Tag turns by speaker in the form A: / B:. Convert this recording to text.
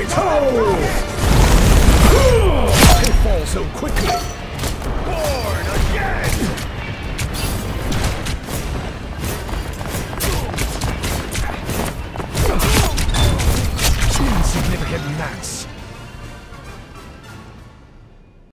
A: Magneto! How can it fall so quickly? Born again! Insignificant gnats!